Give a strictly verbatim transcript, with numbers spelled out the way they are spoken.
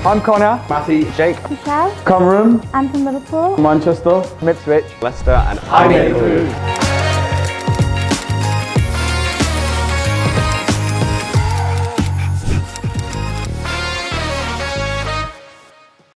I'm Connor. Matty. Jake. Michelle. Cameron. I'm from Liverpool. Manchester. Ipswich. Leicester. And I'm Liverpool.